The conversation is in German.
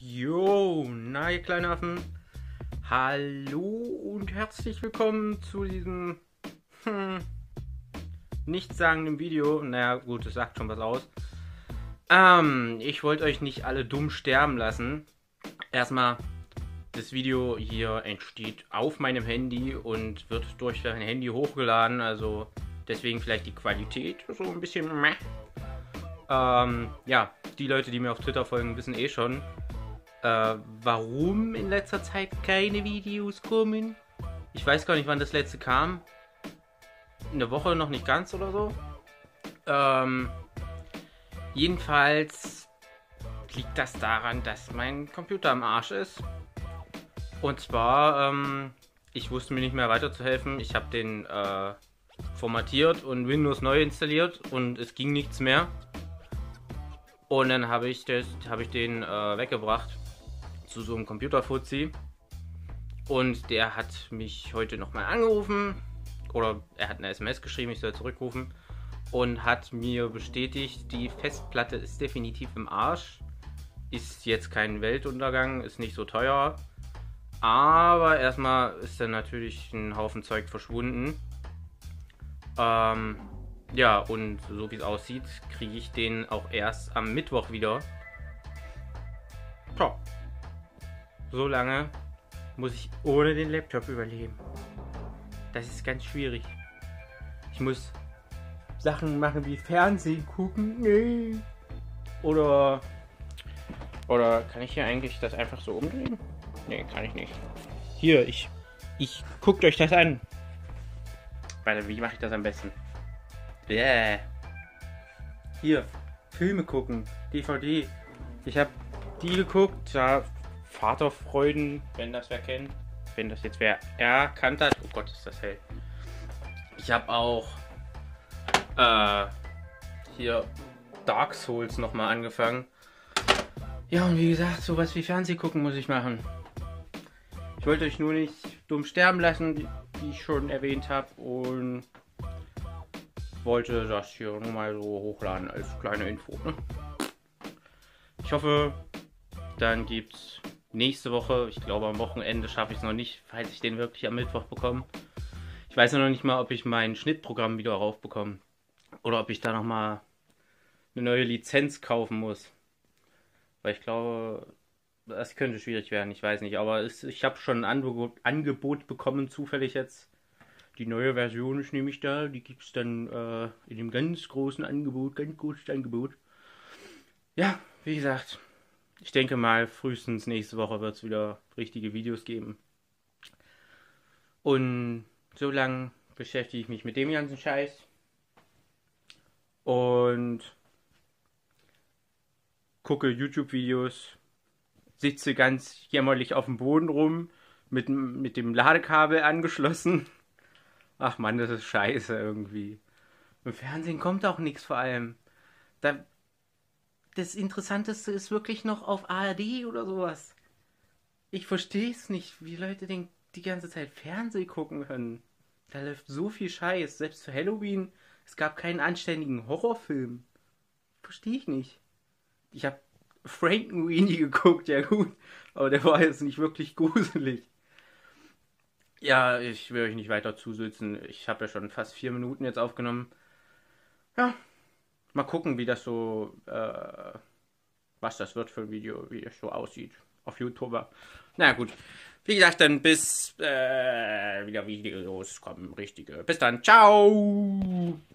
Jo, na ihr kleinen Affen. Hallo und herzlich willkommen zu diesem nichtssagenden Video. Naja gut, es sagt schon was aus. Ich wollte euch nicht alle dumm sterben lassen. Erstmal, das Video hier entsteht auf meinem Handy und wird durch dein Handy hochgeladen. Also deswegen vielleicht die Qualität so ein bisschen meh. Ja, die Leute, die mir auf Twitter folgen, wissen eh schon, warum in letzter Zeit keine Videos kommen. Ich weiß gar nicht, wann das letzte kam. Eine Woche noch nicht ganz oder so. Jedenfalls liegt das daran, dass mein Computer am Arsch ist. Und zwar, ich wusste mir nicht mehr weiterzuhelfen. Ich habe den formatiert und Windows neu installiert und es ging nichts mehr. Und dann habe ich den weggebracht zu so einem Computerfuzzi. Und der hat mich heute nochmal angerufen. Oder er hat eine SMS geschrieben, ich soll zurückrufen. Und hat mir bestätigt, die Festplatte ist definitiv im Arsch. Ist jetzt kein Weltuntergang, ist nicht so teuer. Aber erstmal ist dann natürlich ein Haufen Zeug verschwunden. Ja, und so wie es aussieht, kriege ich den auch erst am Mittwoch wieder. Tja. So lange muss ich ohne den Laptop überleben. Das ist ganz schwierig. Ich muss Sachen machen wie Fernsehen gucken. Nee. Oder kann ich hier eigentlich das einfach so umdrehen? Nee, kann ich nicht. Hier, ich guckt euch das an. Warte, wie mache ich das am besten? Yeah. Hier, Filme gucken, DVD. Ich habe die geguckt, ja, Vaterfreuden, wenn das wer kennt. Wenn das jetzt wer erkannt hat. Oh Gott, ist das hell. Ich habe auch hier Dark Souls nochmal angefangen. Ja, und wie gesagt, sowas wie Fernseh gucken muss ich machen. Ich wollte euch nur nicht dumm sterben lassen, wie ich schon erwähnt habe. Und wollte das hier nur mal so hochladen als kleine Info. Ne? Ich hoffe, dann gibt's nächste Woche, ich glaube am Wochenende schaffe ich es noch nicht, falls ich den wirklich am Mittwoch bekomme. Ich weiß noch nicht mal, ob ich mein Schnittprogramm wieder raufbekomme. Oder ob ich da nochmal eine neue Lizenz kaufen muss. Weil ich glaube, das könnte schwierig werden, ich weiß nicht. Aber ich habe schon ein Angebot bekommen, zufällig jetzt. Die neue Version ist nämlich da, die gibt es dann in dem ganz großen Angebot, ganz großes Angebot. Ja, wie gesagt, ich denke mal, frühestens nächste Woche wird es wieder richtige Videos geben. Und so lange beschäftige ich mich mit dem ganzen Scheiß. Und gucke YouTube-Videos, sitze ganz jämmerlich auf dem Boden rum, mit dem Ladekabel angeschlossen. Ach man, das ist scheiße irgendwie. Im Fernsehen kommt auch nichts vor allem. Das Interessanteste ist wirklich noch auf ARD oder sowas. Ich verstehe es nicht, wie Leute die ganze Zeit Fernsehen gucken können. Da läuft so viel Scheiß. Selbst für Halloween, es gab keinen anständigen Horrorfilm. Verstehe ich nicht. Ich habe Frankenweenie geguckt, ja gut. Aber der war jetzt nicht wirklich gruselig. Ja, ich will euch nicht weiter zusitzen. Ich habe ja schon fast 4 Minuten jetzt aufgenommen. Ja, mal gucken, wie das so, was das wird für ein Video, wie es so aussieht auf YouTube. Na gut, wie gesagt, dann bis wieder Videos kommen, richtige. Bis dann, ciao!